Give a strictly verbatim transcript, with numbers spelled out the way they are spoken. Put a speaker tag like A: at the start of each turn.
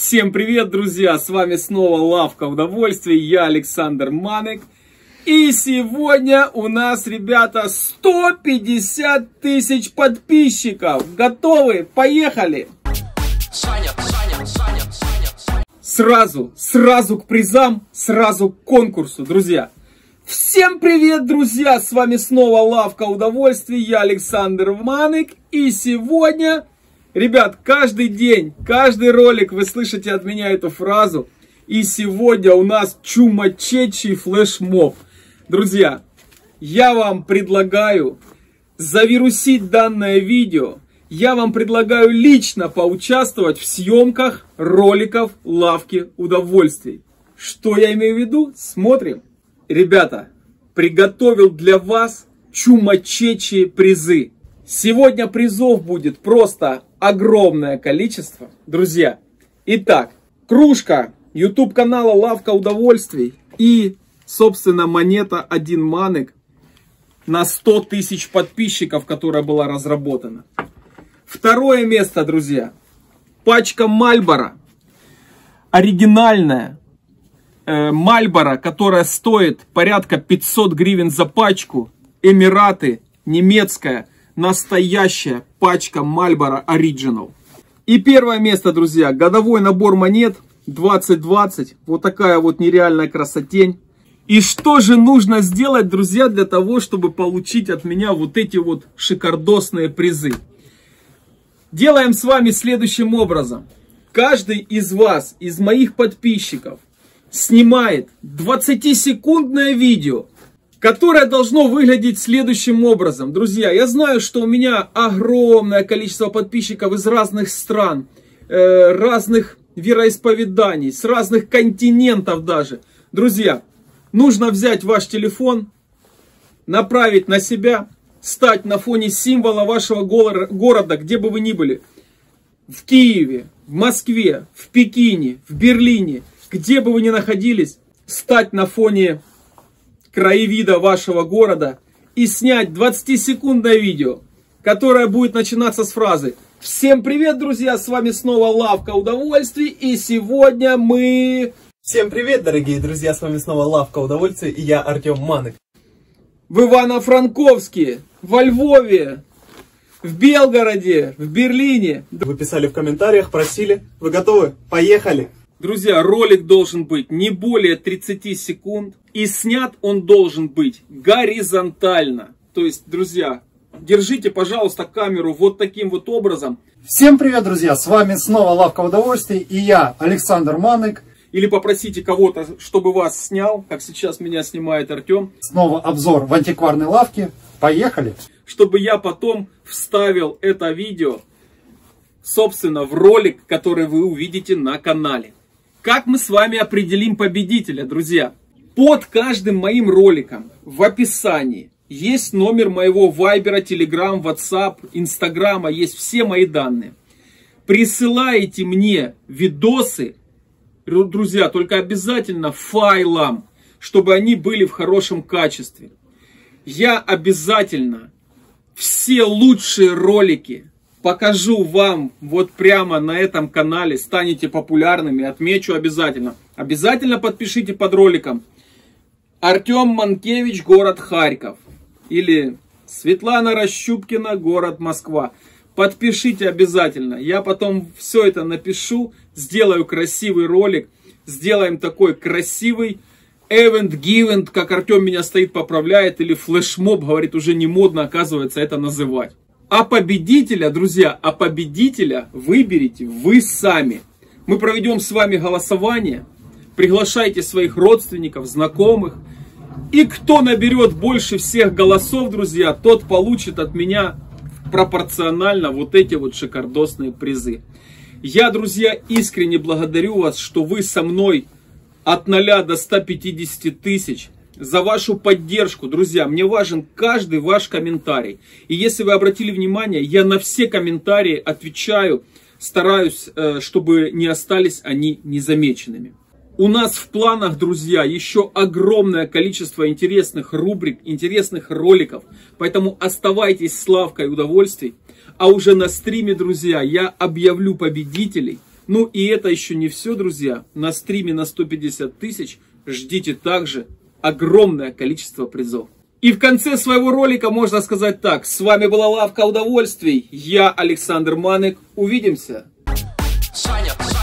A: Всем привет, друзья! С вами снова Лавка Удовольствий, я Александр Манык. И сегодня у нас, ребята, сто пятьдесят тысяч подписчиков. Готовы? Поехали! Саня, Саня, Саня, Саня, Саня. Сразу, сразу к призам, сразу к конкурсу, друзья. Всем привет, друзья! С вами снова Лавка Удовольствий, я Александр Манык. И сегодня... Ребят, каждый день, каждый ролик вы слышите от меня эту фразу. И сегодня у нас чумачечий флешмоб. Друзья, я вам предлагаю завирусить данное видео. Я вам предлагаю лично поучаствовать в съемках роликов Лавки Удовольствий. Что я имею в виду? Смотрим. Ребята, приготовил для вас чумачечие призы. Сегодня призов будет просто огромное количество, друзья. Итак, кружка YouTube канала Лавка Удовольствий и, собственно, монета один Манык на сто тысяч подписчиков, которая была разработана. Второе место, друзья. Пачка Мальборо. Оригинальная э, Мальборо, которая стоит порядка пятьсот гривен за пачку. Эмираты, немецкая. Настоящая пачка Marlboro Original. И первое место, друзья, годовой набор монет двадцать двадцать. Вот такая вот нереальная красотень. И что же нужно сделать, друзья, для того, чтобы получить от меня вот эти вот шикардосные призы? Делаем с вами следующим образом. Каждый из вас, из моих подписчиков, снимает двадцатисекундное видео, которое должно выглядеть следующим образом. Друзья, я знаю, что у меня огромное количество подписчиков из разных стран, э, разных вероисповеданий, с разных континентов даже. Друзья, нужно взять ваш телефон, направить на себя, стать на фоне символа вашего города, где бы вы ни были. В Киеве, в Москве, в Пекине, в Берлине, где бы вы ни находились, стать на фоне краевида вашего города и снять двадцатисекундное видео, которое будет начинаться с фразы: «Всем привет, друзья, с вами снова Лавка Удовольствий, и сегодня мы...»
B: Всем привет, дорогие друзья, с вами снова Лавка Удовольствий, и я Артем Манык.
A: В Ивано-Франковске, во Львове, в Белгороде, в Берлине.
B: Вы писали в комментариях, просили. Вы готовы? Поехали!
A: Друзья, ролик должен быть не более тридцати секунд. И снят он должен быть горизонтально. То есть, друзья, держите, пожалуйста, камеру вот таким вот образом.
C: Всем привет, друзья! С вами снова Лавка Удовольствий. И я, Александр Манык.
A: Или попросите кого-то, чтобы вас снял, как сейчас меня снимает Артем.
C: Снова обзор в антикварной лавке. Поехали!
A: Чтобы я потом вставил это видео, собственно, в ролик, который вы увидите на канале. Как мы с вами определим победителя, друзья? Под каждым моим роликом в описании есть номер моего вайбера, телеграм, ватсап, инстаграма, есть все мои данные. Присылаете мне видосы, друзья, только обязательно файлом, чтобы они были в хорошем качестве. Я обязательно все лучшие ролики покажу вам вот прямо на этом канале, станете популярными, отмечу обязательно. Обязательно подпишите под роликом Артем Манкевич, город Харьков. Или Светлана Рощупкина, город Москва. Подпишите обязательно. Я потом все это напишу, сделаю красивый ролик. Сделаем такой красивый event-гивент, как Артем меня стоит поправляет. Или флешмоб, говорит, уже не модно, оказывается, это называть. А победителя, друзья, а победителя выберете вы сами. Мы проведем с вами голосование. Приглашайте своих родственников, знакомых. И кто наберет больше всех голосов, друзья, тот получит от меня пропорционально вот эти вот шикардосные призы. Я, друзья, искренне благодарю вас, что вы со мной от ноля до ста пятидесяти тысяч. За вашу поддержку, друзья. Мне важен каждый ваш комментарий. И если вы обратили внимание, я на все комментарии отвечаю, стараюсь, чтобы не остались они незамеченными. У нас в планах, друзья, еще огромное количество интересных рубрик, интересных роликов. Поэтому оставайтесь с Лавкой Удовольствий. А уже на стриме, друзья, я объявлю победителей Ну и это еще не все, друзья. На стриме на сто пятьдесят тысяч ждите также огромное количество призов. И в конце своего ролика можно сказать так. С вами была Лавка Удовольствий. Я Александр Манык. Увидимся.
D: Саня,